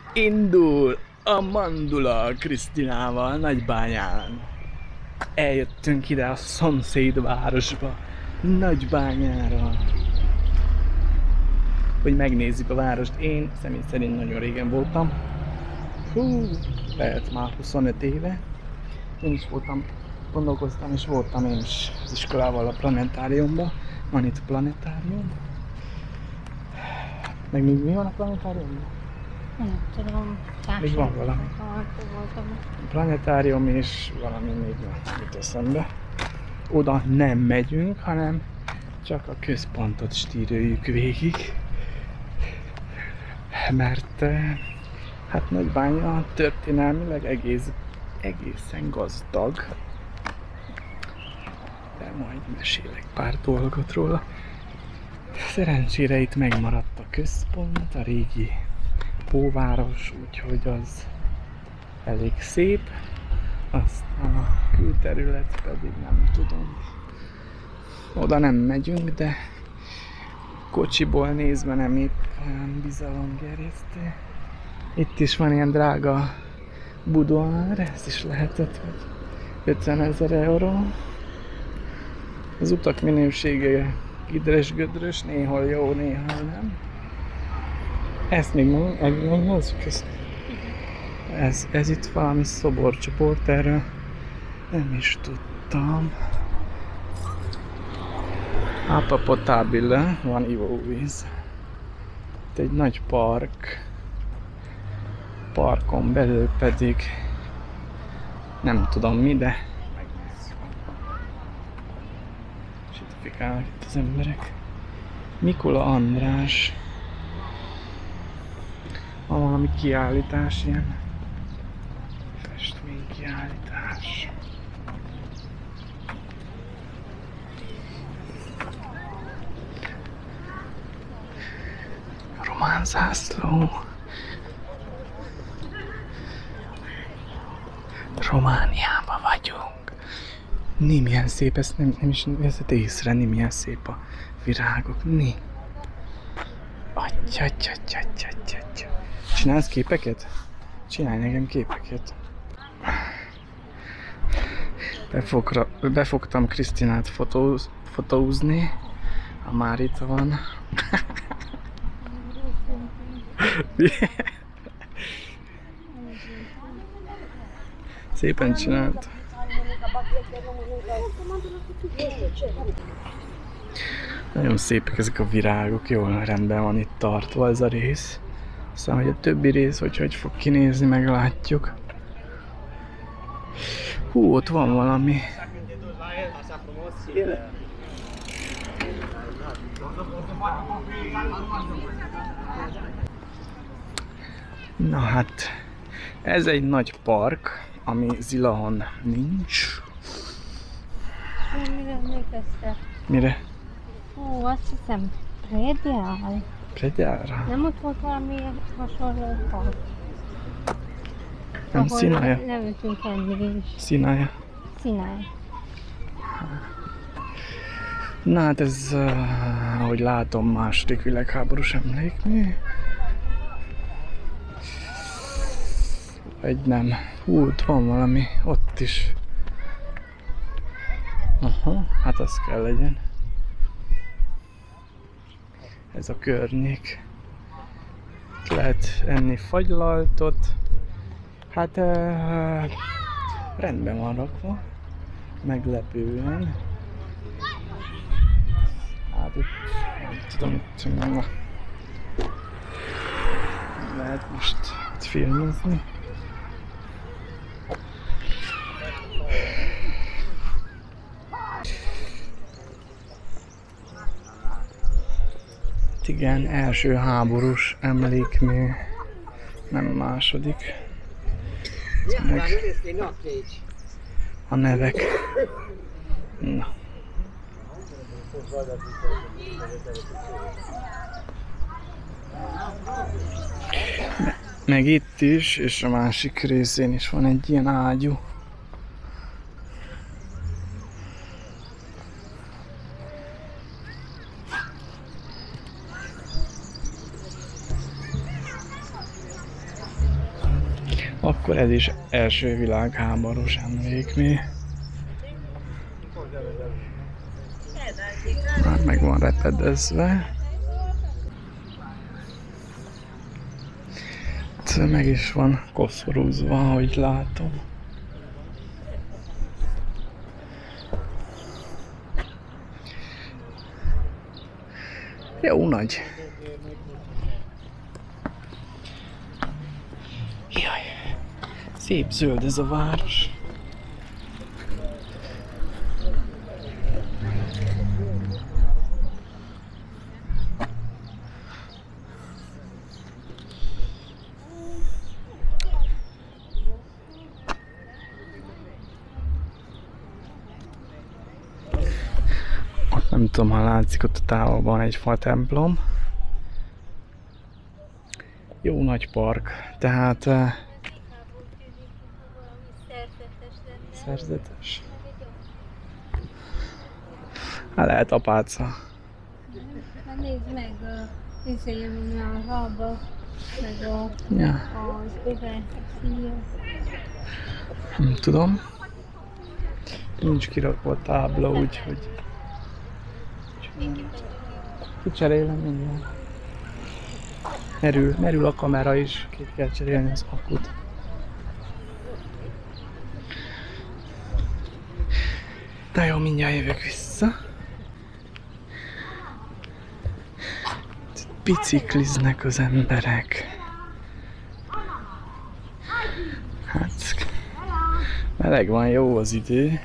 Indul a Mandula Krisztinával Nagybányán. Eljöttünk ide a szomszédvárosba, Nagybányára, hogy megnézzük a várost. Én személy szerint nagyon régen voltam. Lehet már 25 éve. Én is voltam, gondolkoztam, és voltam én is az iskolával a planetáriumban. Van itt planetárium. Meg még mi van a planetáriumban? Nem tudom, még van valami. Planetárium és valami még jut eszembe. Oda nem megyünk, hanem csak a központot stírőjük végig. Mert hát Nagybánya történelmileg egészen gazdag. De majd mesélek pár dolgot róla. Szerencsére itt megmaradt a központ, a régi hóváros, úgyhogy az elég szép. Aztán a külterület pedig nem tudom. Oda nem megyünk, de kocsiból nézve nem épp olyan bizalomgerjesztő. Itt is van ilyen drága budoár, ez is lehetett, hogy 50 000 euró. Az utak minősége idres-gödrös, néhol jó, néhol nem. Ezt még megnézzük, ez itt valami szoborcsoport, erről nem is tudtam. Apa Potabile, van ivóvíz. Itt egy nagy park. Parkon belül pedig nem tudom mi, de megnézzük. Sétafikálnak itt az emberek. Mikula András. Van valami kiállítás, ilyen festménykiállítás. Román zászló. Romániában vagyunk. Ni, milyen szép, ezt nem is veszed észre, ni, milyen szép a virágok, ni. Atya. Csinálsz képeket? Csinálj nekem képeket. Befogtam Krisztinát fotózni. Ha már itt van. Szépen csinált. Nagyon szépek ezek a virágok, jól rendben van itt tartva ez a rész. Aztán, hogy a többi rész, hogy fog kinézni, meglátjuk. Hú, ott van valami. Na hát, ez egy nagy park, ami Zilahon nincs. Mire emlékeztek? Mire? Ó, azt hiszem, Prediál. Prediálra? Nem ott volt valami hasonló park? Nem, Szinája. Leültünk enni is. Szinája. Szinája. Na hát ez, ahogy látom, második világháborús emlékmű. Vagy nem. Hú, ott van valami, ott is. Aha, hát az kell legyen. Ez a környék. Lehet enni fagylaltot. Hát rendben van rakva. Meglepően. Hát itt nem tudom, lehet most itt filmezni. Igen, első háborús emlékmű, nem második. Meg a nevek. Na. Meg itt is, és a másik részén is van egy ilyen ágyú. Akkor ez is első világháborús emlékmű. Már meg van repedezve. Meg is van koszorúzva, ahogy látom. Jó nagy. Jaj, szép zöld ez a város. Nem tudom, ha látszik, ott a távolban egy fa templom. Jó nagy park, tehát szerzetes. Hát lehet apáca. Nézd meg a rabba, meg az öve szíja. Nem tudom. Nincs kirakva a tábla, úgyhogy kicserélem mindjárt. Merül a kamera is, ki kell cserélni az akut. De jó, mindjárt jövök vissza. Bicikliznek az emberek. Hát, meleg van, jó az idő.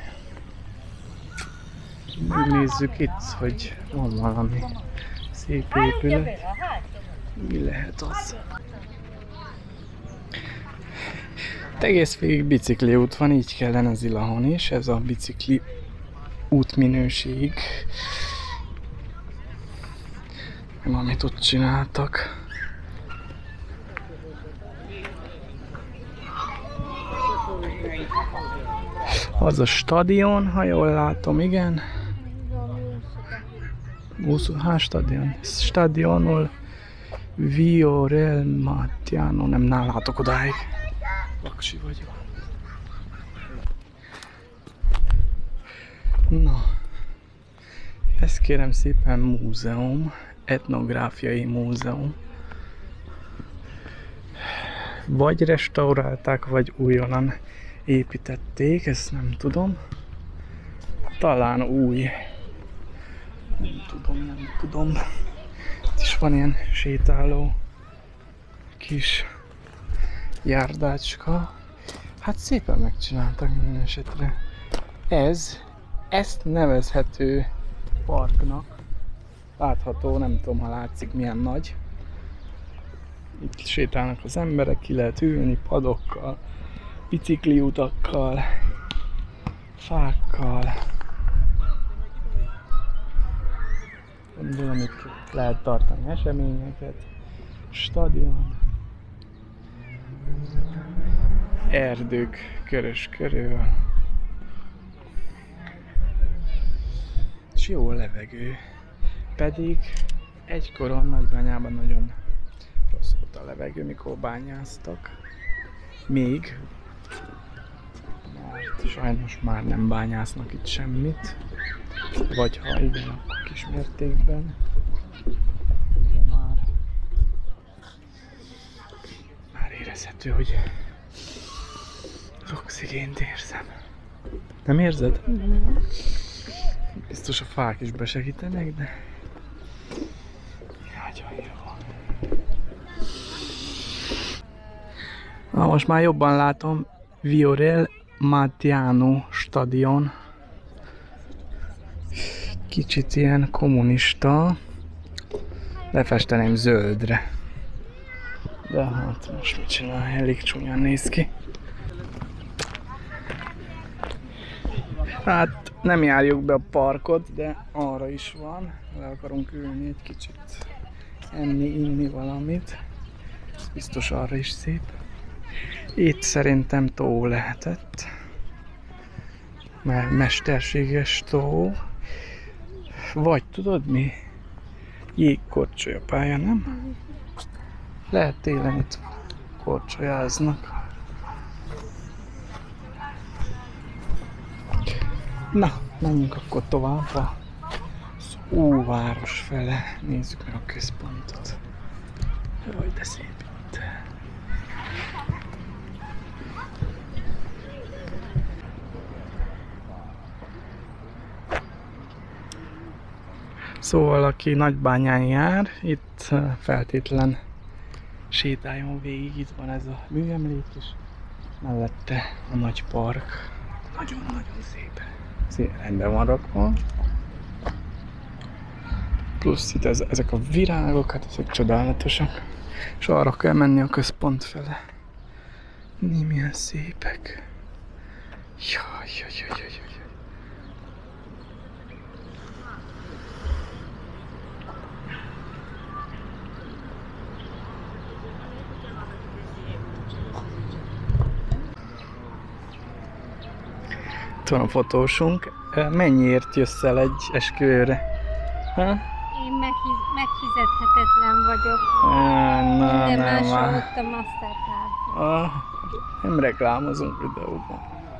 Megnézzük itt, hogy van valami szép épület. Mi lehet az? Itt egész végig bicikli út van, így kellene Zilahon is, ez a bicikli útminőség. Nem, amit ott csináltak. Az a stadion, ha jól látom, igen. Stadion. Stadionul Viorel Mattiano, nem látok odáig. Vaksi vagyok. Na, ez kérem szépen múzeum, etnográfiai múzeum. Vagy restaurálták, vagy újonnan építették, ezt nem tudom. Talán új. Nem tudom. Itt is van ilyen sétáló kis járdácska. Hát szépen megcsináltak minden esetre. Ezt nevezhető parknak. Látható, nem tudom, ha látszik, milyen nagy. Itt sétálnak az emberek, ki lehet ülni padokkal, bicikliutakkal, fákkal. Gondolom, itt lehet tartani eseményeket. Stadion. Erdők körös körül. És jó a levegő. Pedig egykoron Nagybányában nagyon rossz volt a levegő, mikor bányáztak. Még. Mert sajnos már nem bányásznak itt semmit. Vagy ha igen, akkor kis mértékben. De már érezhető, hogy az oxigént érzem. Nem érzed? Nem. Biztos a fák is besegítenek, de nagyon jó. Na, most már jobban látom, Viorel Mattiano stadion. Kicsit ilyen kommunista. Lefesteném zöldre. De hát most mit csinál? Elég csúnyán néz ki. Hát nem járjuk be a parkot, de arra is van. Le akarunk ülni egy kicsit. Enni, inni valamit. Ez biztos arra is szép. Itt szerintem tó lehetett. Mert mesterséges tó. Vagy tudod mi? Jégkorcsolyapálya, nem? Lehet télen itt korcsolyáznak. Na, menjünk akkor tovább az óváros fele. Nézzük meg a központot. Jaj, de szép itt. Szóval aki Nagybányán jár, itt feltétlen sétáljon végig, itt van ez a műemlék és mellette a nagy park. Nagyon-nagyon szép. Rendben van rakva. Plusz itt ezek a virágok, hát ezek csodálatosak. És arra kell menni a központ fele. Milyen szépek. Jaj. Itt van a fotósunk. Mennyiért jössz el egy esküvőre? Ha? Én megfizethetetlen vagyok. Minden más ott a Mastercard. Nem reklámozunk videóban.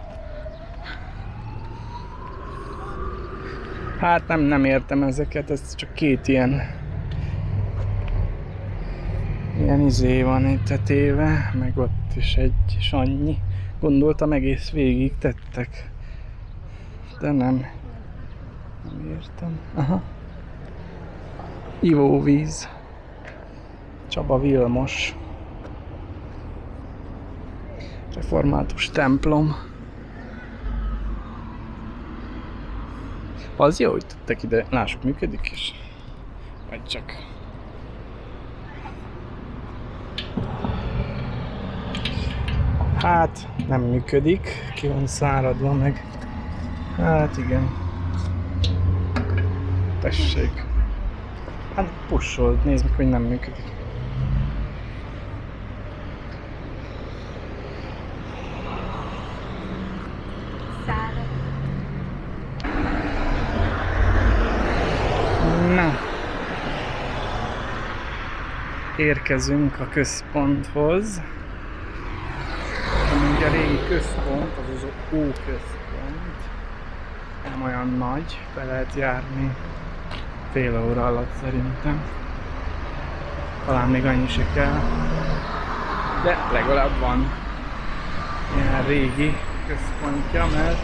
Hát nem értem ezeket, ez csak két ilyen izé van itt téve, meg ott is egy annyi. Gondoltam egész végig tettek. De nem értem. Aha. Ivóvíz. Csaba Vilmos. Református templom. Az jó, hogy tettek ide. Lássuk, működik is. Vagy csak. Hát, nem működik. Ki van száradva meg. Hát igen. Tessék. Hát pussold, nézd meg, hogy nem működik. Szárad. Na. Érkezünk a központhoz. A régi központ, az az óközpont. Nem olyan nagy, be lehet járni fél óra alatt szerintem. Talán még annyi se kell. De legalább van ilyen régi központja, mert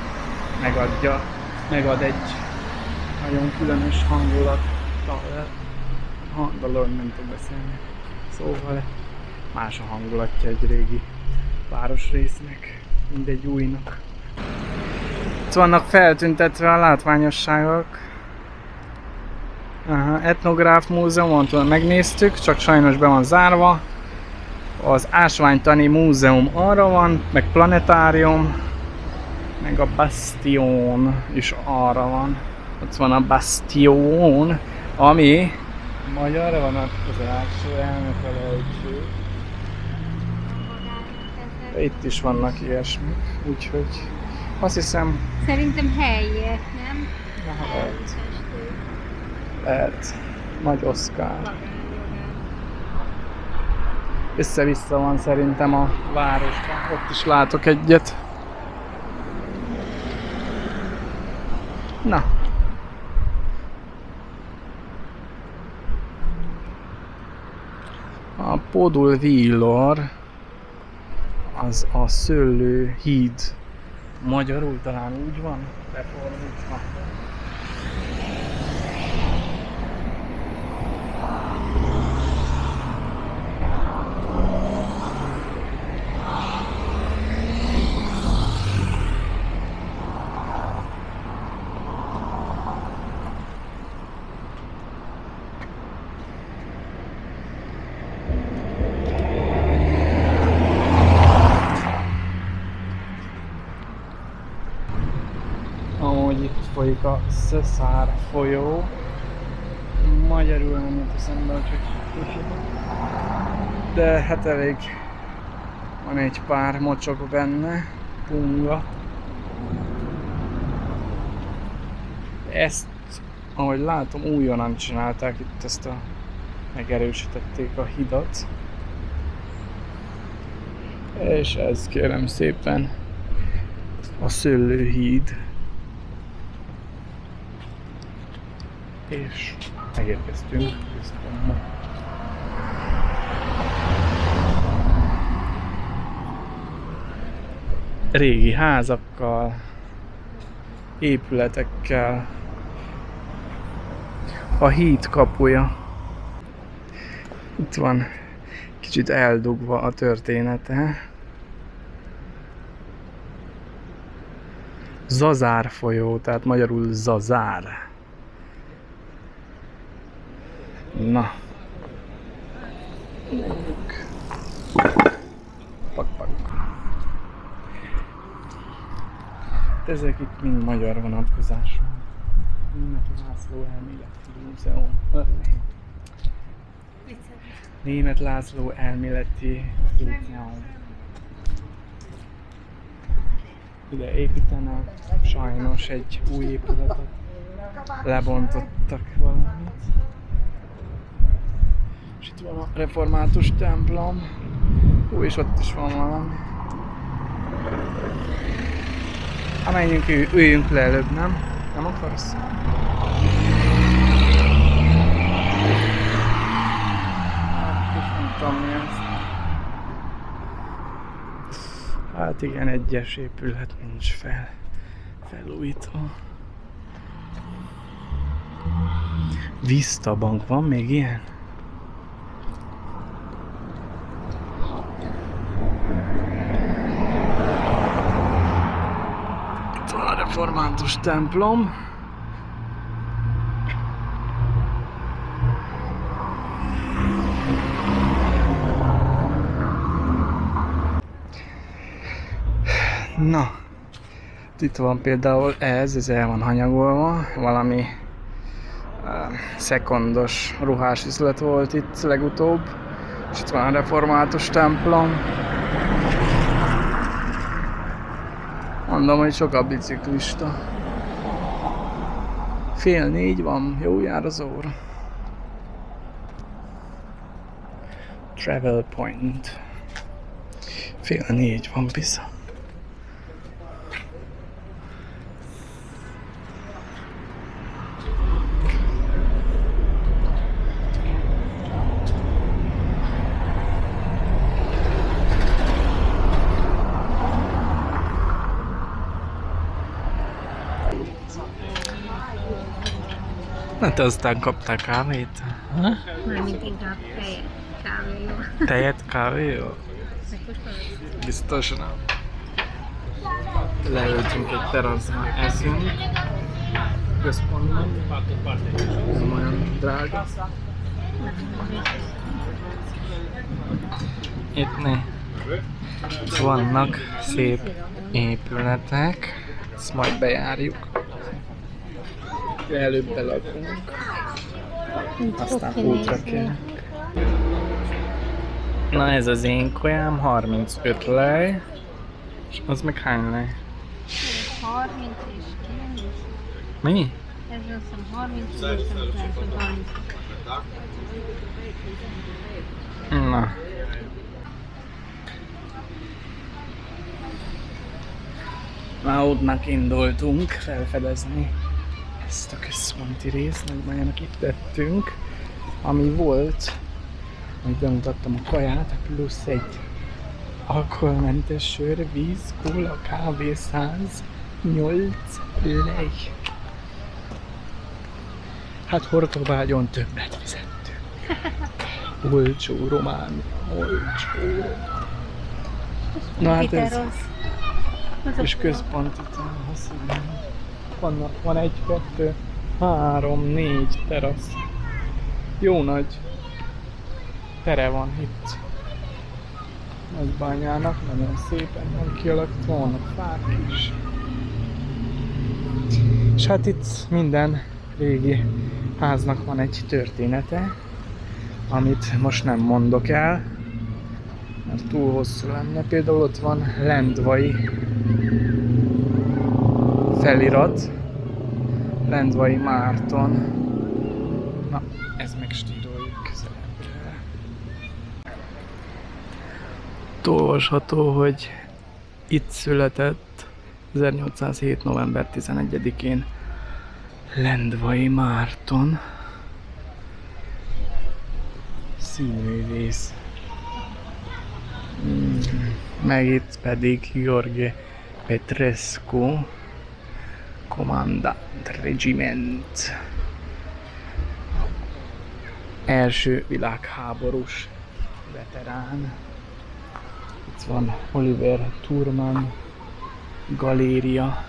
megad egy nagyon különös hangulattal. Dalról nem tudok beszélni. Szóval más a hangulatja egy régi városrésznek, mint egy újnak. Itt vannak feltüntetve a látványosságok. Etnográf múzeumon megnéztük, csak sajnos be van zárva. Az ásványtani múzeum arra van, meg planetárium, meg a Bastion is arra van. Ott van a Bastion, ami magyarra van az első elnefelejtső. Itt is vannak ilyesmik, úgyhogy azt hiszem... Szerintem helyiek, nem? Lehet. Nagy Oszkár. Össze-vissza van szerintem a városban. Ott is látok egyet. Na. A Podul Villor az a Szőlő híd. Magyarul talán úgy van befordítva. Itt folyik a Szeszár folyó. Magyarul nem jut eszembe, hogy de hát elég van egy pár mocsok benne, punga. Ezt, ahogy látom, újonnan csinálták itt, ezt megerősítették a hidat. És ez kérem szépen a Szőlőhíd. és megérkeztünk központba. Régi házakkal, épületekkel, a híd kapuja. Itt van kicsit eldugva a története. Zazár folyó, tehát magyarul Zazár. Na. Pak. Ezek itt mind magyar vonatkozású. Német László elméleti múzeum. Német László elméleti múzeum. Ide építenek, sajnos egy új épületet lebontottak valamit. És itt van a református templom. És ott is van valami. Menjünk, üljünk le előbb, nem? Nem akarsz? Nem tudom mi ez. Hát igen, egyes épület nincs felújítva. Vista Bank, van még ilyen? Itt van a református templom. Na, itt van például ez el van hanyagolva, valami szekondos ruhásüzlet volt itt legutóbb, és itt van a református templom. Mondom, hogy sok a biciklista. 3:30 van, jó jár az óra. Travel Point. 3:30 van bizony. Hát aztán kaptál kávét? Mármint inkább tejet, kávéjó. Tejet, kávéjó? Biztos nem. Leültünk egy teraszban, eszünk. Központban. Nem olyan drága. Itt vannak szép épületek. Ezt majd bejárjuk. Előbb belakunk, aztán útra kell. Na ez az én kajám, 35 lej, és az meg hány lej? 30 és 9. Mi? Ez azt hiszem 30, és azt hiszem 30. Na. Már útnak indultunk felfedezni ezt a központi részt, nagymájának itt tettünk, ami volt, amit bemutattam a kaját, plusz egy alkoholmentes sör, víz, kóla, kávé, 108 lej. Hát Hortobágyon többet fizettünk. Olcsó, román, olcsó. Na hát ez... És központi terasz. Van 1, 2, 3, 4 terasz. Jó nagy tere van itt. Nagybányának, nagyon szépen van kialakítva, vannak fák is. És hát itt minden régi háznak van egy története, amit most nem mondok el, mert túl hosszú lenne. Például ott van Lendvai felirat, Lendvai Márton. Na, ez meg stíroljuk közelebbről. Itt olvasható, hogy itt született 1807. november 11-én Lendvai Márton, színművész. Meg itt pedig Gheorghe Petrescu, Commandant Regiment. Első világháborús veterán. Itt van Oliver Thurman galéria.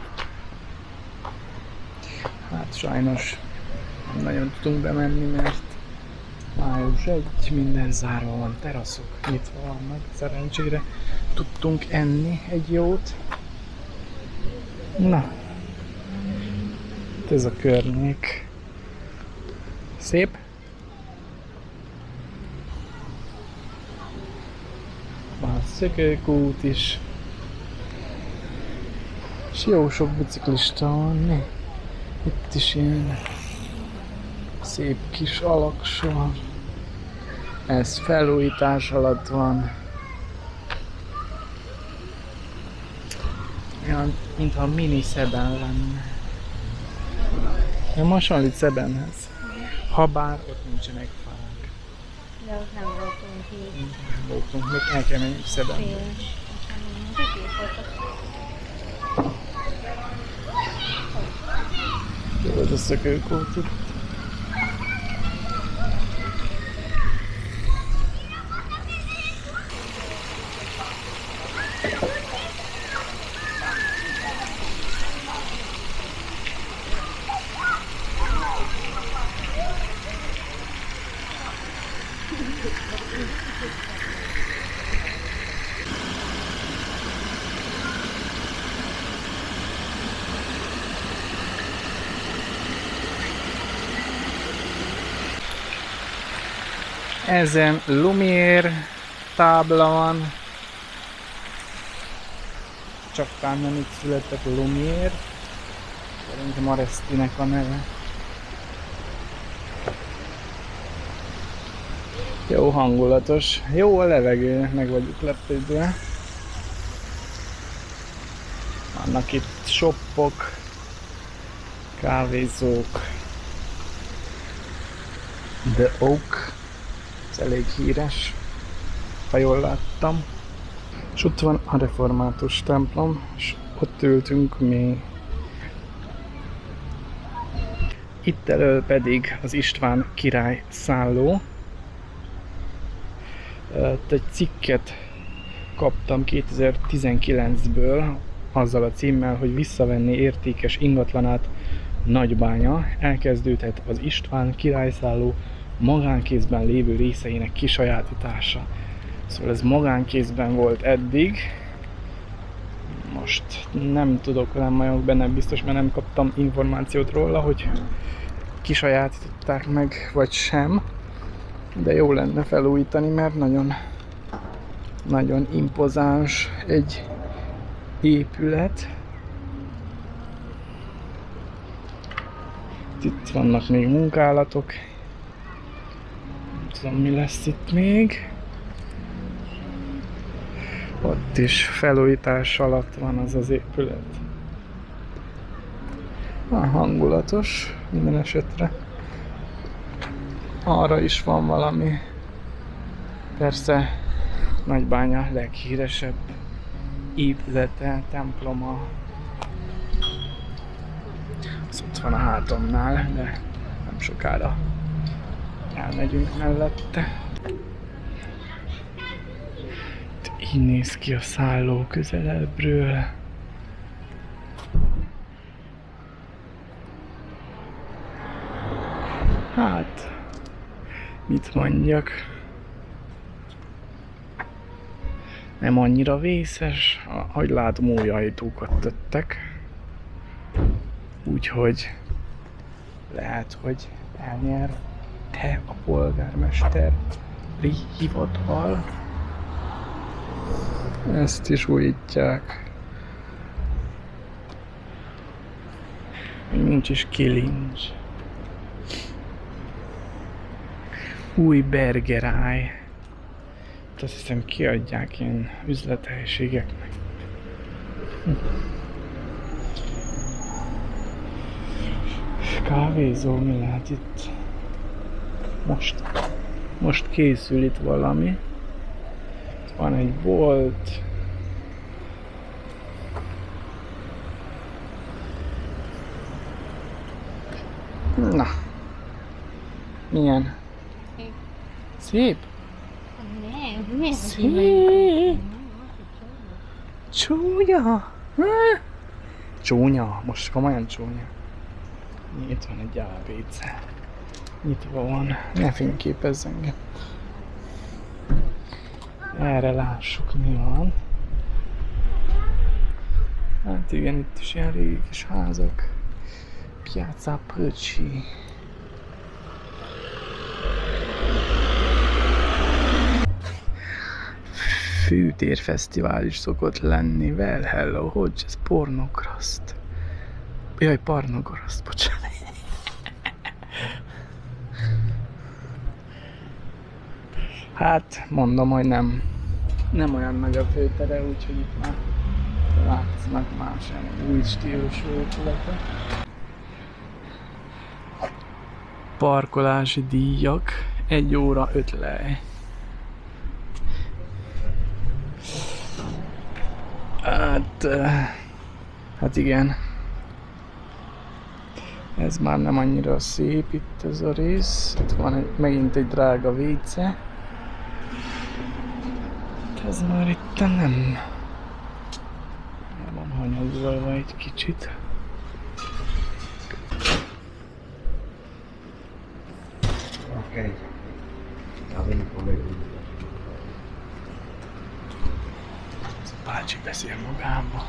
Hát sajnos nem nagyon tudunk bemenni, mert május 1, minden zárva van, teraszok nyitva vannak. Szerencsére tudtunk enni egy jót. Na, ez a környék. Szép. Van szökőkút is. És jó sok biciklista van. Itt is ilyen szép kis alaksor. Ez felújítás alatt van. Olyan, mintha mini Szeben lenne. Nem hasonlít Szebenhez. Habár ott nincsenek fák. De ott nem voltunk így. Nem voltunk, még el kell menjünk Szebenbe. Jó, ez a szökőkút itt. Ezen Lumière tábla van. Csak talán nem itt született Lumière. Szerintem Arestinek a neve. Jó hangulatos. Jó a levegő, meg vagyok lepődve. Vannak itt shoppok, kávézók. The Oak. Ez elég híres, ha jól láttam. És ott van a református templom, és ott ültünk mi. Itt elől pedig az István király szálló. Egy cikket kaptam 2019-ből azzal a címmel, hogy visszavenni értékes ingatlanát Nagybánya. Elkezdődhet az István királyszálló magánkézben lévő részeinek kisajátítása. Szóval ez magánkézben volt eddig. Most nem tudok, nem vagyok benne biztos, mert nem kaptam információt róla, hogy kisajátították meg, vagy sem. De jó lenne felújítani, mert nagyon, nagyon impozáns egy épület. Itt vannak még munkálatok. Nem tudom, mi lesz itt még. Ott is felújítás alatt van az az épület. Hangulatos minden esetre. Arra is van valami. Persze Nagybánya leghíresebb épülete, temploma. Az ott van a hátamnál, de nem sokára elmegyünk mellette. Így néz ki a szálló közelebbről. Hát, mit mondjak? Nem annyira vészes, ahogy látom, új ajtókat tettek. Úgyhogy lehet, hogy elnyerte a polgármesteri hivatal. Ezt is újítják. Még nincs is kilincs. Új bergeráj. Azt hiszem kiadják ilyen üzlethelyiségeknek. Kávézó, mi lehet itt? Most készül itt valami. Itt van egy bolt. Na. Milyen? Szép? Nem, Szép. Csúnya. Csúnya, most komolyan csúnya. Itt van egy ABC. Nyitva van, ne fényképezz engem. Erre lássuk, mi van. Hát igen, itt is ilyen régi kis házak. Piazza Pöcsi. Fűtérfesztivál is szokott lenni. Well, hello, hogy ez pornograszt. Jaj, pornograszt, bocsánat. Hát, mondom, hogy nem olyan nagy a főtere, úgyhogy itt már látsznak más új stílusú épületek. Parkolási díjak, 1 óra 5 lej. Hát igen. Ez már nem annyira szép itt ez a rész. Itt van megint egy drága WC. Ez már itt nem van hanyagolva egy kicsit. Okay. Ez a bácsi beszél magába.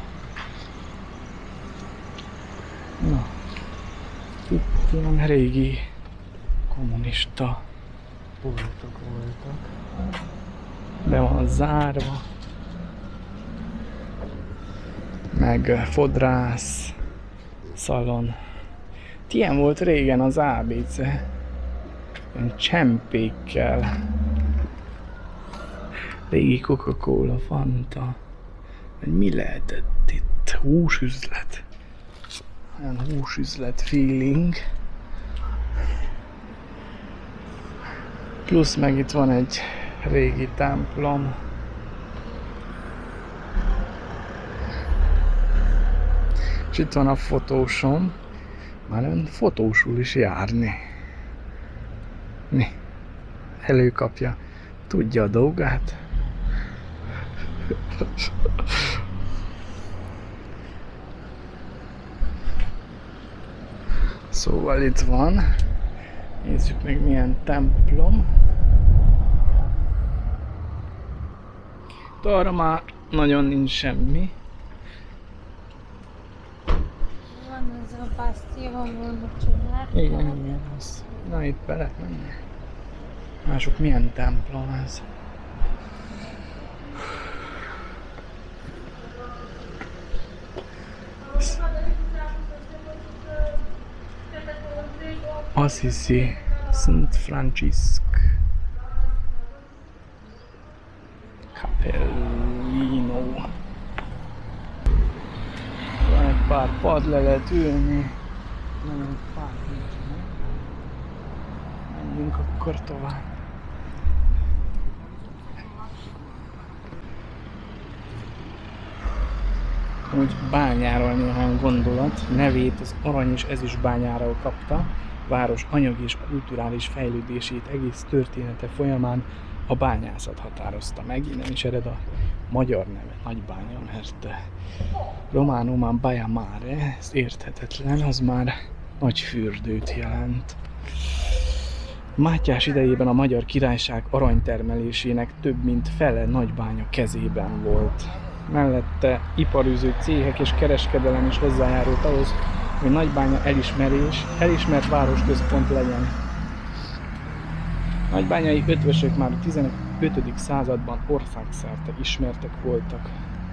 Na, itt ilyen régi kommunista boltok voltak. Be van zárva. Meg fodrász, szalon. Ilyen volt régen az ABC. Ilyen csempékkel. Régi Coca-Cola, Fanta. Vagy mi lehetett itt? Húsüzlet. Olyan húsüzlet feeling. Plusz meg itt van egy régi templom. És itt van a fotósom. Már ön fotósul is járni. Mi? Előkapja. Tudja a dolgát. Szóval itt van. Nézzük meg milyen templom. Arra már nagyon nincs semmi. Van ez a bastion, csodák. Igen, az. Na itt bele menni. Mások milyen templom ez. Assisi, Szent Franciszk. Capellino. Van egy pár pad, le lehet ülni. Nagyon pár nincsenek. Menjünk akkor tovább. Úgy bányáról néhány gondolat. Nevét az arany és ezüst bányáról kapta. Város anyagi és kulturális fejlődését egész története folyamán a bányászat határozta meg. Innen is ered a magyar neve, Nagybánya, mert románul Baia Mare, ez érthetetlen, az már nagy fürdőt jelent. Mátyás idejében a Magyar Királyság aranytermelésének több mint fele Nagybánya kezében volt. Mellette iparűző céhek és kereskedelem is hozzájárult ahhoz, hogy Nagybánya elismert városközpont legyen. Nagybányai ötvösök már a 15. században országszerte ismertek voltak.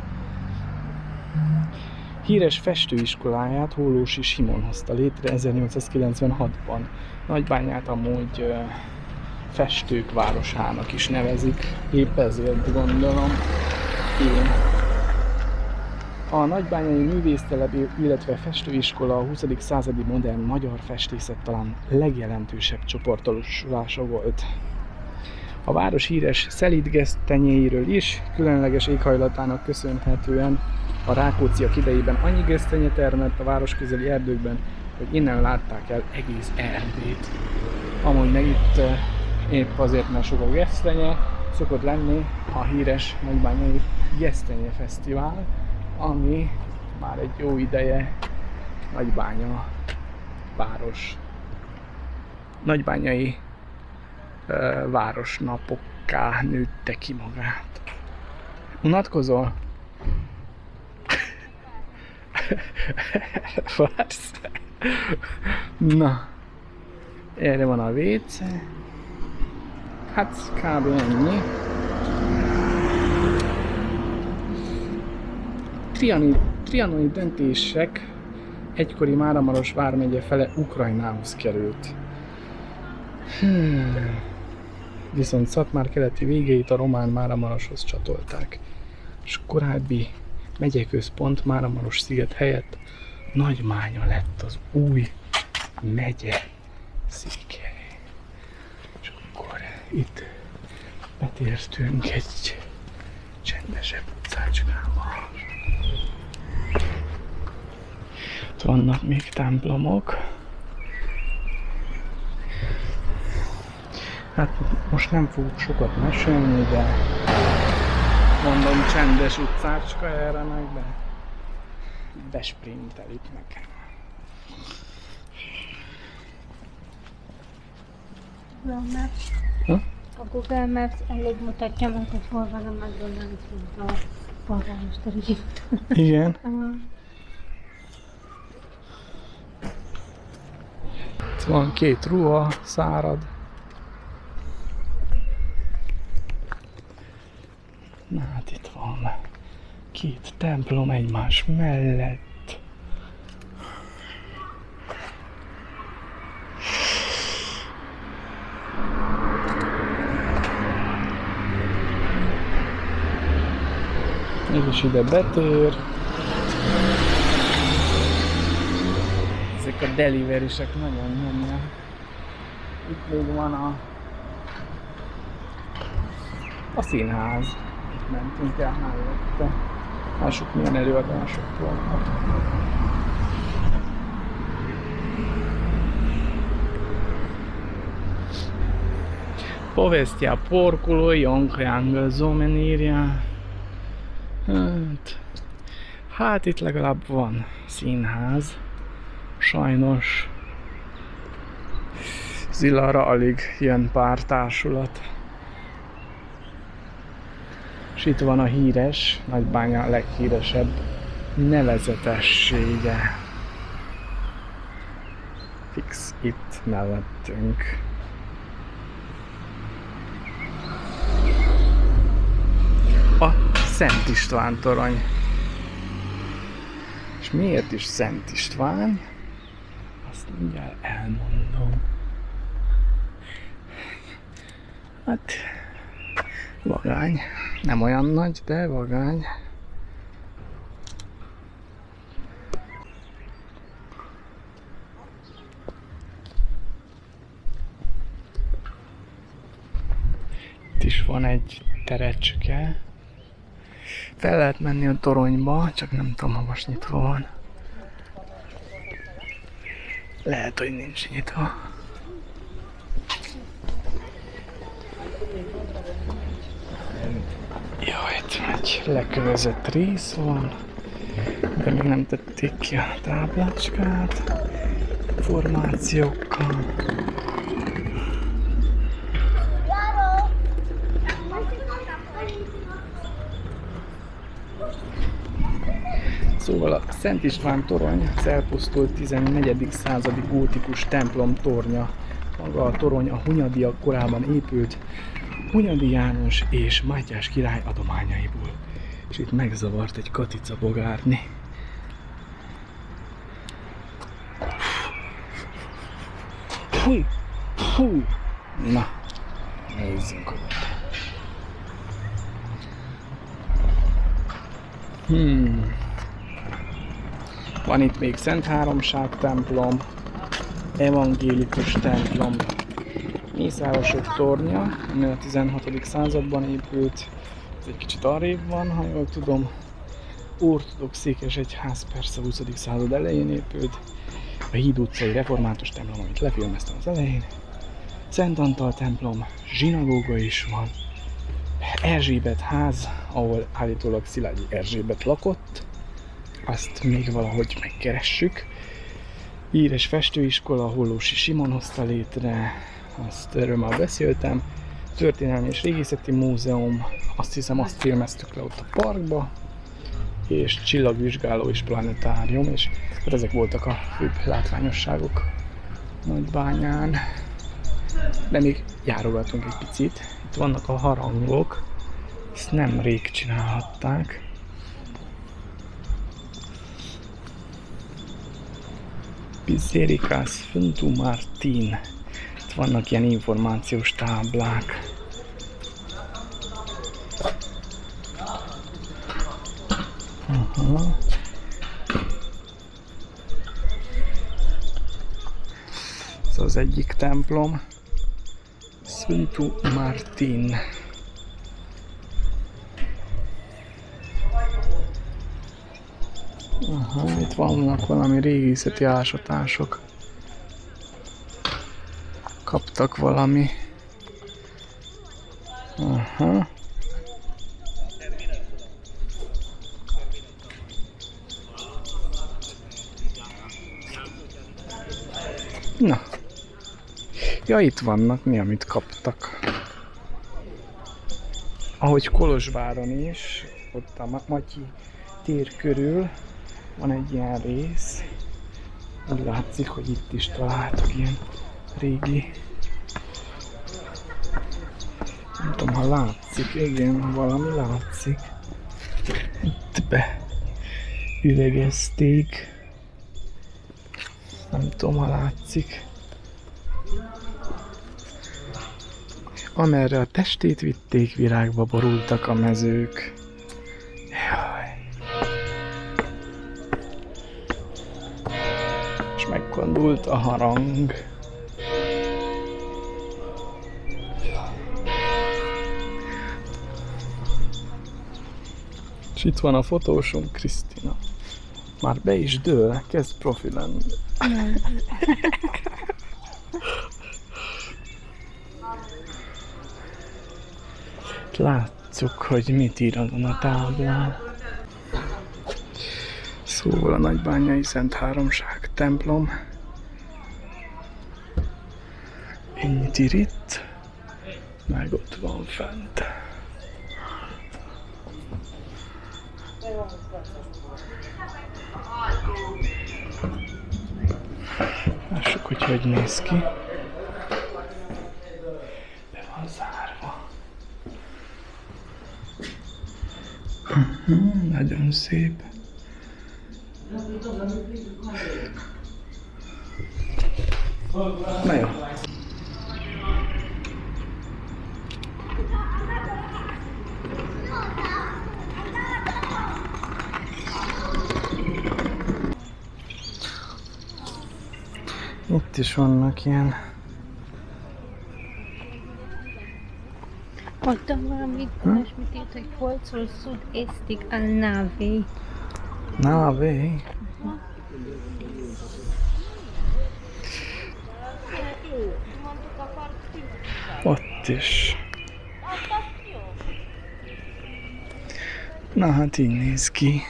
Híres festőiskoláját Hollósy Simon hozta létre 1896-ban. Nagybányát amúgy festők városának is nevezik, épp ezért gondolom én. A Nagybányai Művésztelep, illetve Festőiskola a 20. századi modern magyar festészet talán legjelentősebb csoportosulása volt. A város híres szelídgesztenyéiről is, különleges éghajlatának köszönhetően a Rákócziak idejében annyi gesztenye termett a város közeli erdőkben, hogy innen látták el egész Erdélyt. Amúgy meg itt épp azért, mert sok a gesztenye, szokott lenni a híres Nagybányai Gesztenye Fesztivál, ami már egy jó ideje Nagybányai városnapokká nőtte ki magát. Unatkozol? Persze. Na, erre van a WC. Hát kb. Ennyi. Trianoni döntések egykori Máramaros vármegye fele Ukrajnához került. Viszont Szatmár keleti végeit a román Máramaroshoz csatolták, és korábbi megyeközpont Máramaros sziget helyett Nagymánya lett az új megye székhely. És akkor itt betértünk egy csendesebb utcácskába. Itt vannak még templomok. Hát most nem fogok sokat mesélni, de mondom, csendes utcácska erre meg, de besprintelik nekem. A Google Maps elég mutatja meg, hogy hol van a McDonald's, mint a polgármesteri. Igen. Itt van 2 ruha, szárad. Na hát itt van 2 templom egymás mellett. Ez is ide betér. Ezek a deliverisek nagyon nyomják. Itt még van a színház. Itt mentünk el mellette. Lássuk, milyen előadások vannak. Povestia porcului, Young Zomenírja. Hát itt legalább van színház. Sajnos Zilára alig jön pár társulat. És itt van a híres, Nagybánya leghíresebb nevezetessége. Fix itt mellettünk. A Szent István torony. És miért is Szent István? Azt mindjárt elmondom. Hát vagány. Nem olyan nagy, de vagány. Itt is van egy terecske. Fel lehet menni a toronyba, csak nem tudom, ha most nyitva van. Lehet, hogy nincs nyitva. Jaj, itt egy lekövözött rész van, de még nem tették ki a táblácskát, formációkkal. Szóval a Szent István torony az elpusztult 14. századi gótikus templom tornya. Maga a torony a Hunyadiak korában épült, Hunyadi János és Mátyás király adományaiból. És itt megzavart egy katica bogárni. Fúj! Fúj! Na, nézzünk oda. Van itt még Szent Háromság templom, evangélikus templom, Mészárosok tornya, ami a 16. században épült, ez egy kicsit arrébb van, ha jól tudom. Ortodox székesegyház persze a 20. század elején épült, a Híd utcai református templom, amit lefilmeztem az elején, Szent Antal templom, zsinagóga is van, Erzsébet ház, ahol állítólag Szilágyi Erzsébet lakott, azt még valahogy megkeressük. Ír- és festőiskola, Hollósi Simon hozta létre, azt erről már beszéltem. Történelmi és régészeti múzeum, azt hiszem azt filmeztük le ott a parkba, és csillagvizsgáló és planetárium, és hát ezek voltak a főbb látványosságok Nagybányán. De még járogatunk egy picit. Itt vannak a harangok, ezt nem rég csinálhatták. Pizzericas Sfântu Martin. Itt vannak ilyen információs táblák. Aha. Ez az egyik templom. Sfântu Martin. Aha, itt vannak valami régészeti ásatások. Kaptak valami. Aha. Na. Ja, itt vannak, mi amit kaptak. Ahogy Kolozsváron is, ott a Matyi tér körül van egy ilyen rész. Úgy látszik, hogy itt is találtak ilyen régi. Nem tudom, ha látszik, igen, valami látszik. Itt be üvegezték. Nem tudom, ha látszik. Amerre a testét vitték, virágba borultak a mezők. Jaj. És megkondult a harang. És itt van a fotósunk, Krisztina. Már be is dől, kezd profi lenni. Látszuk, hogy mit ír azon a táblán. Szóval a Nagybányai Szent Háromság templom. Ennyit ír itt, meg ott van fent. Lássuk, hogy hogy néz ki. Be van zárva. Nagyon szép. Na jó. Itt is vannak ilyen. Ott valami olyasmit írt, hogy Polcról Sud-Estig al Nave. Nave? Ott is. Na hát így néz ki.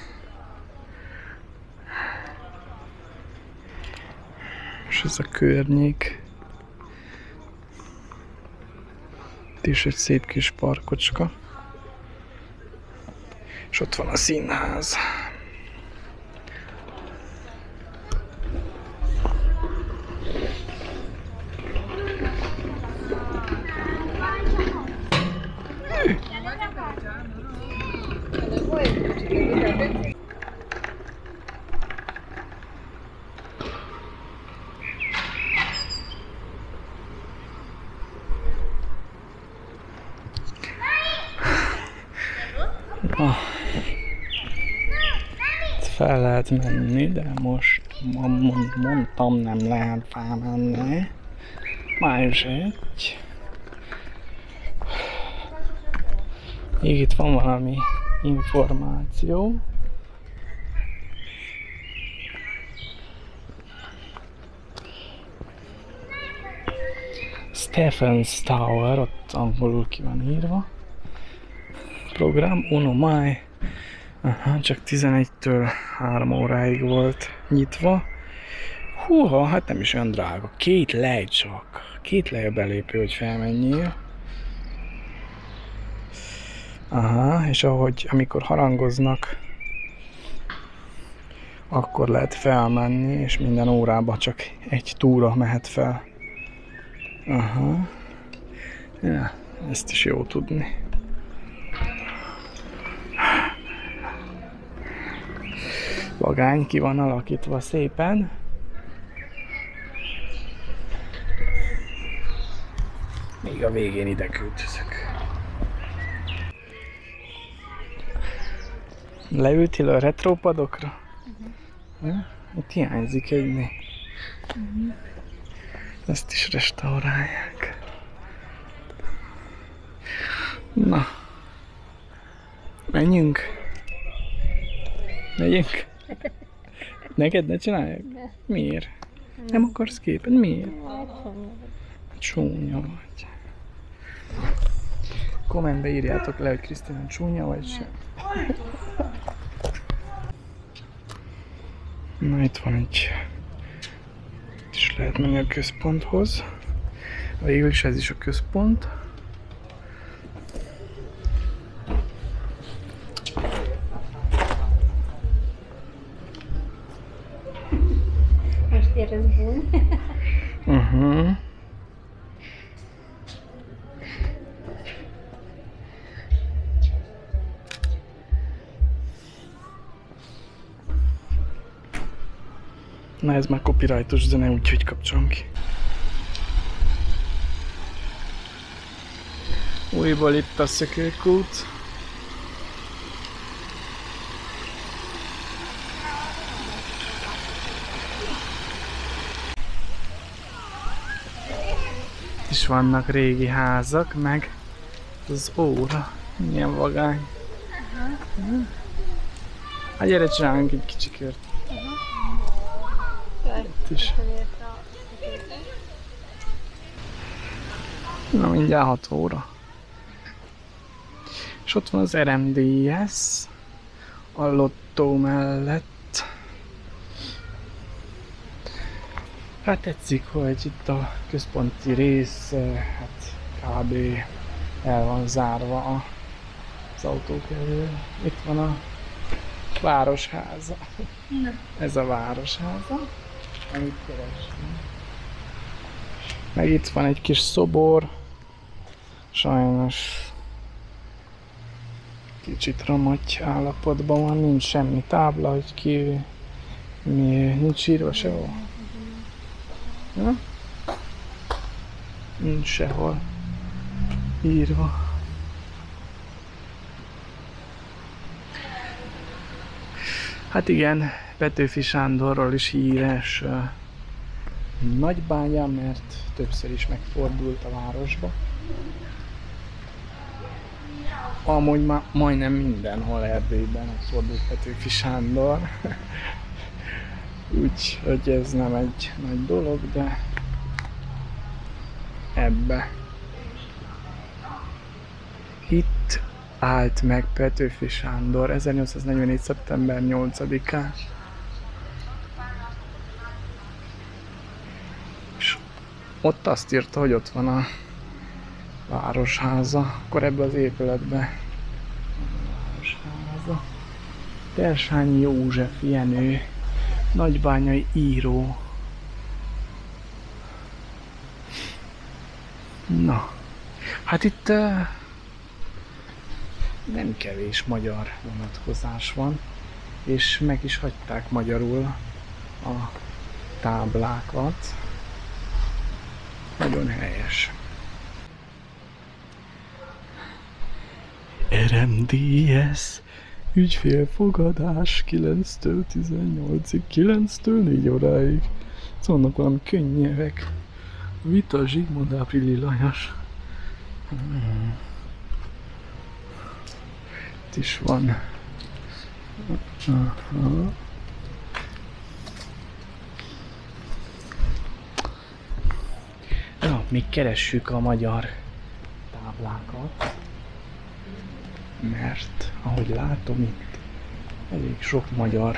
És ez a környék. Itt is egy szép kis parkocska. És ott van a színház. fel lehet menni, de most mondtam, nem lehet felmenni. Május 1. Még itt van valami információ. Stephens Tower, ott angolul ki van írva. Program Uno Mai. Aha, csak 11-től 3 óráig volt nyitva. Húha, hát nem is olyan drága. 2 lej csak. 2 lej a belépő, hogy felmenjél. Aha, és amikor harangoznak, akkor lehet felmenni, és minden órában csak egy túra mehet fel. Aha. Ja, ezt is jó tudni. Vagány ki van alakítva szépen. Még a végén ide költözök. Leültél a retrópadokra? Ja? Itt hiányzik egy. Ezt is restaurálják. Na. Menjünk. Megyünk. Neked ne csinálják? Miért? Nem akarsz képen? Miért? Csúnya vagy. Kommentbe írjátok le, hogy Krisztina csúnya vagy sem. Na, itt van egy... Itt is lehet menni a központhoz. Végül is ez is a központ. Most érezd. Na, ez már copyrightos zene, úgyhogy kapcsolom ki. Újból itt a szökőkút. Itt is vannak régi házak, meg az óra. Milyen vagány. Hát gyere, csináljunk egy kicsi kört. Itt is. Na, mindjárt 6 óra. És ott van az RMDS a lottó mellett. Hát tetszik, hogy itt a központi rész hát kb. El van zárva az autók elől. Itt van a városháza. Ez a városháza, amit keresünk. Meg itt van egy kis szobor. Sajnos kicsit romoty állapotban van, nincs semmi tábla, hogy ki nincs írva sehol. Ja? Nincs sehol írva. Hát igen, Petőfi Sándorról is híres Nagybánya, mert többször is megfordult a városba. Amúgy már majdnem mindenhol Erdélyben fordult Petőfi Sándor. Úgyhogy ez nem egy nagy dolog, de ebbe. Itt állt meg Petőfi Sándor 1844. szeptember 8-án. És ott azt írta, hogy ott van a városháza. Akkor ebbe az épületbe a városháza. Tersányi József Jenő, nagybányai író. Na, hát itt nem kevés magyar vonatkozás van, és meg is hagyták magyarul a táblákat. Nagyon helyes. RMDS Ügyfélfogadás 9-től 18-ig, 9-től 4 óráig. Szóval vannak valami könnyűvek. Vita, Zsigmond, Áprili, Lajos. Itt is van. Aha. Ja, még keressük a magyar táblákat, mert ahogy látom itt elég sok magyar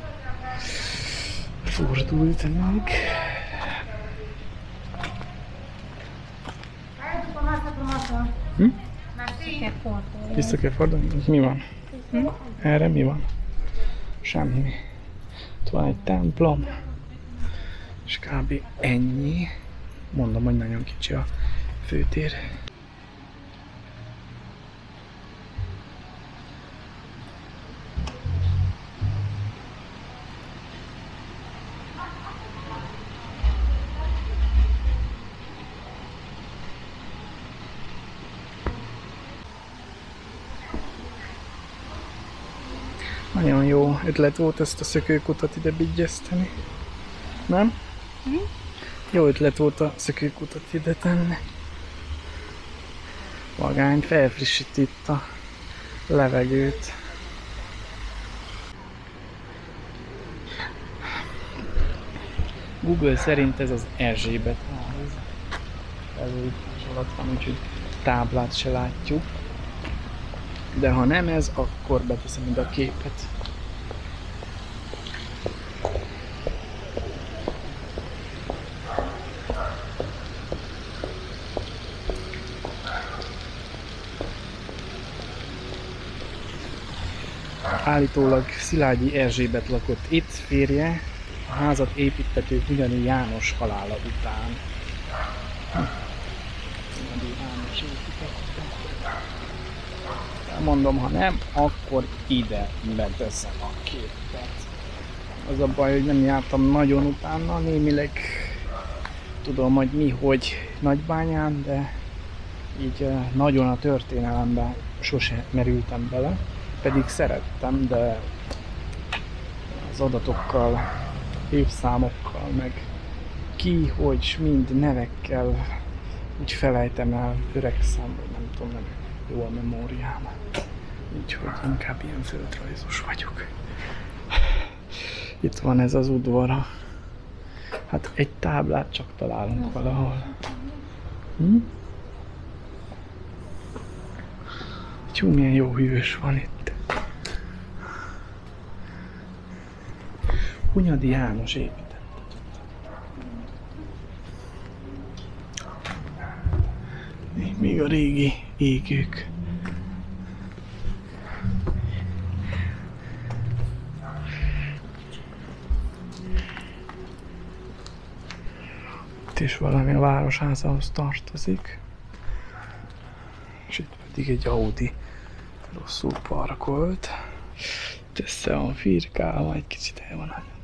fordult meg. Vissza kell fordulni? Mi van? Erre mi van? Semmi. Itt van egy templom, és kb. Ennyi. Mondom, hogy nagyon kicsi a főtér. Nagyon jó ötlet volt ezt a szökőkutat ide vigyeszteni. Nem? Jó ötlet volt a szökőkutat ide tenni. Vagány felfrissíti itt a levegőt. Google szerint ez az Erzsébet ház. Felújítás alatt van, úgyhogy táblát se látjuk. De ha nem ez, akkor beteszem ide a képet. Állítólag Szilágyi Erzsébet lakott itt, férje, a házat építtető Hunyadi János halála után. Hunyadi János építette. Mondom, ha nem, akkor ide beteszem a képet. Az a baj, hogy nem jártam nagyon utána, némileg tudom, hogy mi, hogy Nagybányán, de így nagyon a történelemben sose merültem bele. Pedig szerettem, de az adatokkal, évszámokkal, meg ki, hogy mind nevekkel úgy felejtem el, öregszem, vagy nem tudom, nem jó a memóriám. Úgyhogy inkább ilyen földrajzos vagyok. Itt van ez az udvara. Hát egy táblát csak találunk valahol. Tyú, milyen jó hűvös van itt. Hunyadi János építette. Még a régi égők. Itt is valami a városházához tartozik. És itt pedig egy Audi rosszul parkolt. Itt össze van firkálva, egy kicsit el van anyagolva.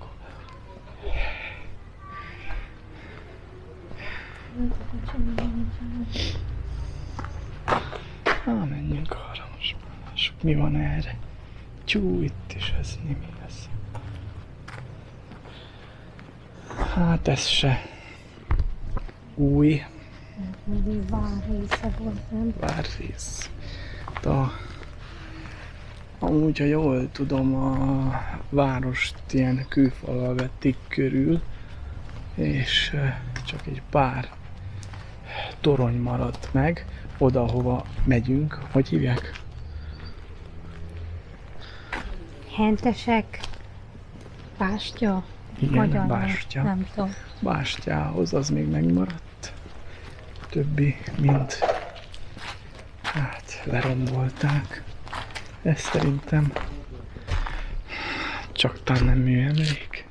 Menjünk arra most. Lássuk, mi van erre. Tyú, itt is ez, mi ez. Hát ez se új. Várrésze volt, nem? Várrész. Amúgy, ha jól tudom, a várost ilyen kőfallal vették körül, és csak egy pár torony maradt meg, oda, hova megyünk. Hogy hívják? Hentesek, bástya, Igen, bástya. Nem tudom. Bástyához az még megmaradt. Többi mind hát lerombolták. Ez szerintem csak talán nem műemlék.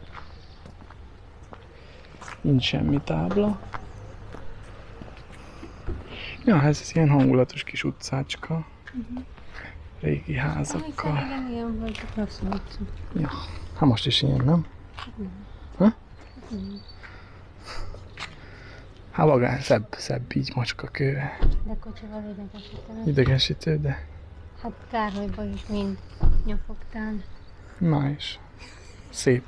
Nincs semmi tábla. Ja, ez ilyen hangulatos kis utcácska. Régi házakkal. Igen, ilyen volt, rossz volt. Ja, hát most is ilyen, nem? Ha? Hát maga szebb így macskakőve. De kocsival idegesítene. Idegesítő, de Hát Károlyban is mind. Nyafogtál. Na és szép.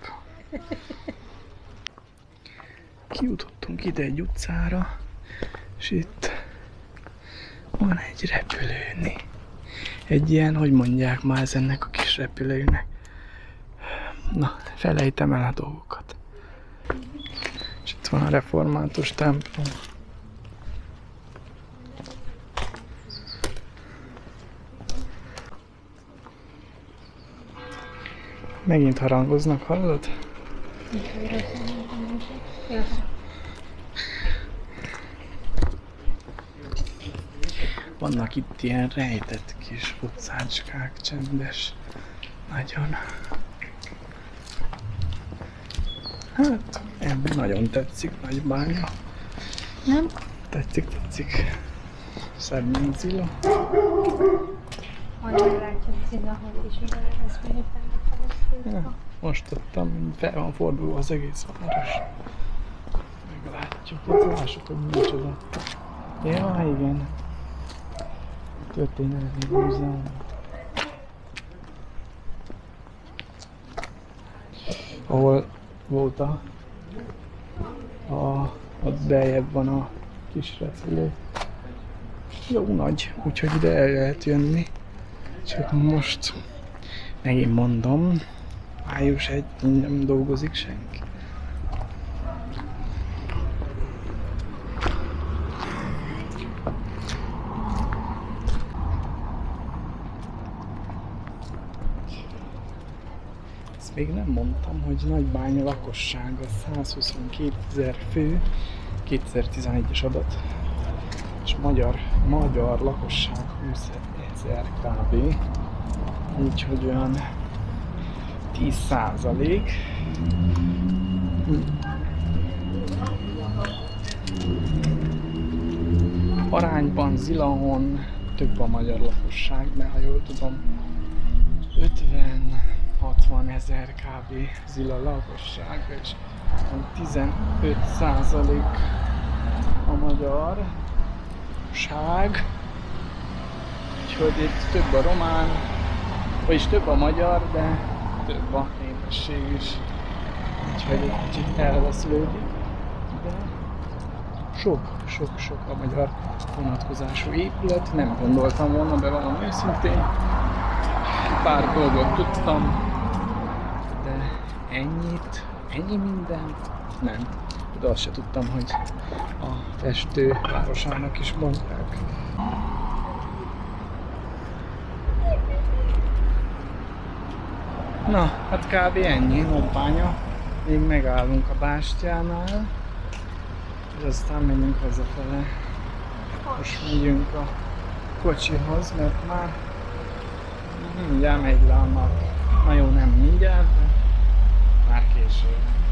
Kijutottunk ide egy utcára, és itt van egy repülőni. Egy ilyen, hogy mondják már ez ennek a kis repülőnek. Na, felejtem el a dolgokat. És itt van a református templom. Megint harangoznak, hallod? Vannak itt ilyen rejtett kis utcácskák, csendes. Nagyon. Hát, ebben nagyon tetszik Nagybánya. Nem? Tetszik. Szebb, mint Zila. Majd meglátjuk Zila, hogy is ez még Ja, most tudtam, fel van fordulva az egész város. Meglátjuk, itt lássuk, hogy micsoda. Ja, igen. Történelmi múzeum. Ahol volt ott beljebb van a kis repülő. Jó nagy, úgyhogy ide el lehet jönni. Csak most megint mondom, május 1, nem dolgozik senki. Ezt még nem mondtam, hogy Nagybánya lakossága 122 000 fő, 2011-es adat, és magyar lakosság 20 000 kb. Úgyhogy olyan 10%. Arányban Zilahon több a magyar lakosság, mert ha jól tudom 50-60 000 kb. Zila lakosság, és 15% a magyarság. Úgyhogy itt több a román, vagyis több a magyar, de több a népesség is. Úgyhogy egy kicsit elveszlődik. De sok a magyar vonatkozású épület. Nem gondoltam volna, bevallom őszintén. Pár dolgot tudtam, de ennyi minden nem. De azt se tudtam, hogy a festő városának is mondják. Na, hát kb. Ennyi, Nagybánya. Még megállunk a bástyánál, és aztán menjünk hazafele. Most megyünk a kocsihoz, mert már mindjárt megy le a nap. Na jó, nem mindjárt, de már késő.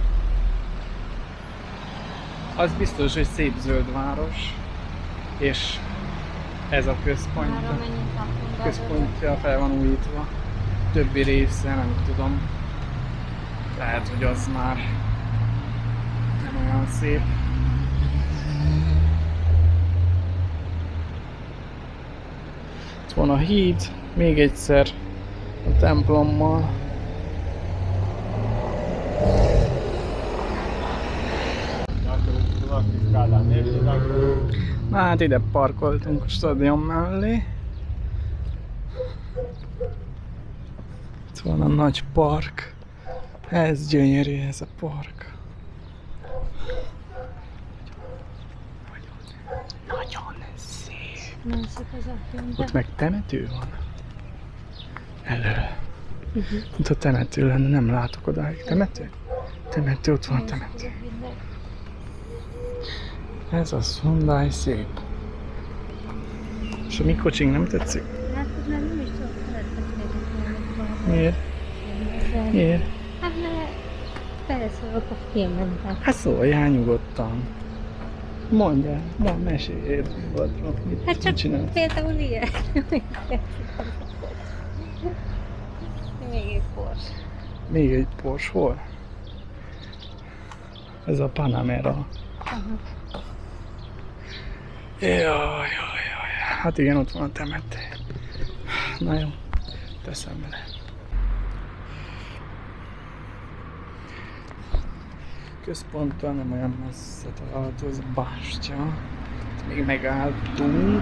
Az biztos, hogy szép zöld város, és ez a központja fel van újítva. Többi része, nem tudom. Lehet, hogy az már nem olyan szép. Itt van a híd, még egyszer a templommal. Na hát ide parkoltunk a stadion mellé. Itt van a nagy park. Ez gyönyörű, ez a park. Nagyon szép. Ott meg temető van. Elől. Itt a temető lenne, nem látok odáig. Temető? Temető, ott van a temető. Ez a Hyundai szép. És a mi kocsink nem tetszik? Hát nem is tudom, szeretek. Miért? Miért? Hát mert beleszólok a filmben. Hát szóljál nyugodtan. Mondjál, mesélj nyugodtan. Hát csak csinálsz? például ilyen. Még egy Porsche. Még egy Porsche, hol? Ez a Panamera. Aha. Jaj. Hát igen, ott van a temető. Na jó, teszem bele. központtól nem olyan messze található ez a bástya. Itt még megálltunk.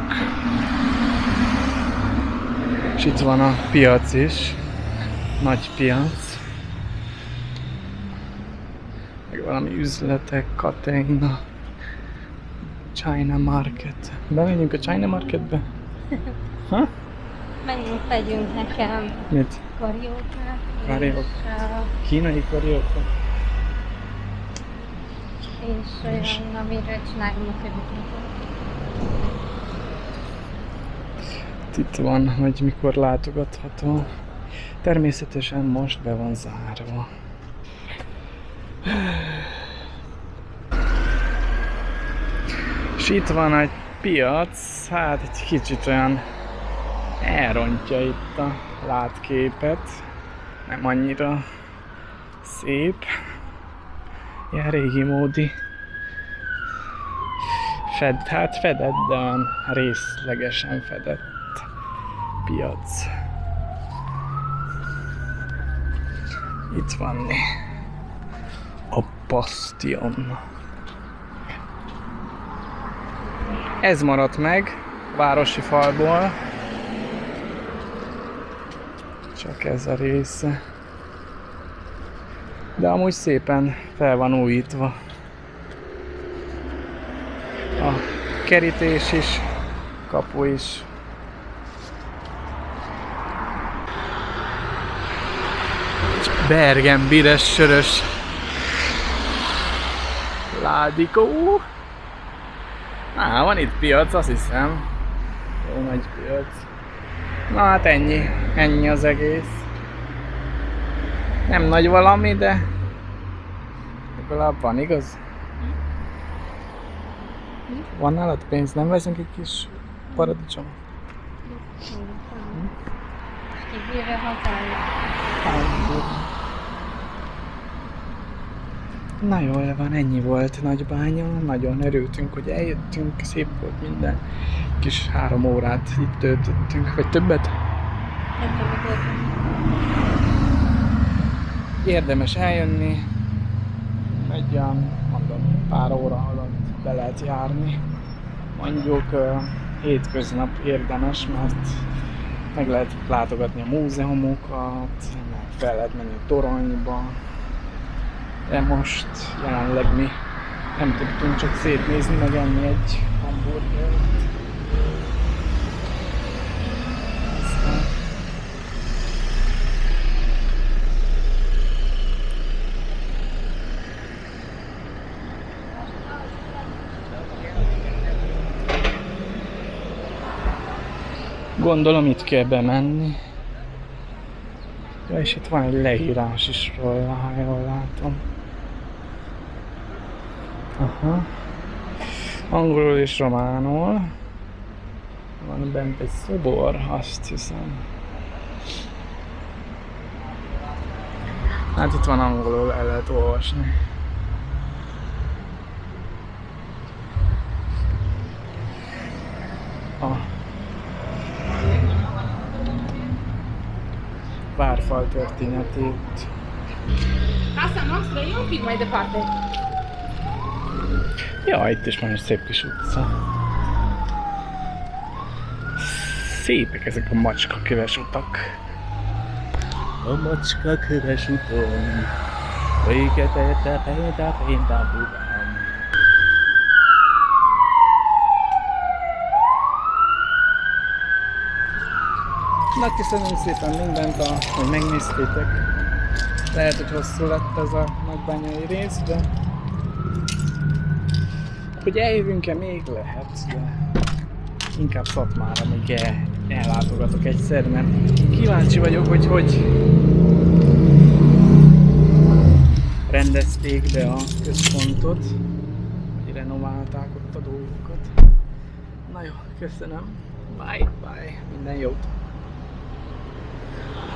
És itt van a piac is. Nagy piac. Meg valami üzletek, Kateina. China Market. Bemegyünk a China Marketbe? Ha? Menjünk, vegyünk nekem Mit? kariókát. Kariók. És, Kínai karióka? és olyan, amire csinálom a könyvet. Itt van, hogy mikor látogatható. Természetesen most be van zárva. És itt van egy piac, hát egy kicsit olyan elrontja itt a látképet. Nem annyira szép. Ilyen régi módi. Hát fedett, de olyan részlegesen fedett piac. Itt van a Bastion. Ez maradt meg a városi falból. Csak ez a része. De amúgy szépen fel van újítva. A kerítés is, kapu is. Bergen bíres sörös ládikó. Van itt piac, azt hiszem. Jó nagy piac. Na hát ennyi az egész. Nem nagy valami, de legalább van, igaz? Van nálad pénz? Nem veszünk egy kis paradicsomot? Kívülre hatályos. Na jól van, ennyi volt Nagybánya. Nagyon örültünk, hogy eljöttünk, szép volt minden. Kis 3 órát itt töltöttünk, vagy többet? Érdemes eljönni. Egy olyan, mondom, pár óra alatt be lehet járni. Mondjuk hétköznap érdemes, mert meg lehet látogatni a múzeumokat, meg fel lehet menni a toronyba. De most jelenleg mi nem tudtunk csak szétnézni, meg enni egy hamburgert. Aztán gondolom itt kell bemenni. Ja, és itt van egy leírás is róla, ha jól látom. Aha. Angolul és románul. Van bent egy szobor, azt hiszem. Hát itt van angolul, el lehet olvasni. A várfal történetét. Casa noastră e un pic mai departe. Ja, itt is van egy szép kis utca. Szépek ezek a macskaköves utak. A macskaköves uton, végetette pénta budám. Na, köszönöm szépen mindent, hogy megnéztétek. Lehet, hogy hosszú lett ez a nagybányai rész, de hogy eljövünk-e még lehet, de inkább Szatmára még ellátogatok egyszer, mert kíváncsi vagyok, hogy rendezték be a központot, hogy renoválták ott a dolgokat. Na jó, köszönöm. Bye, bye. Minden jót.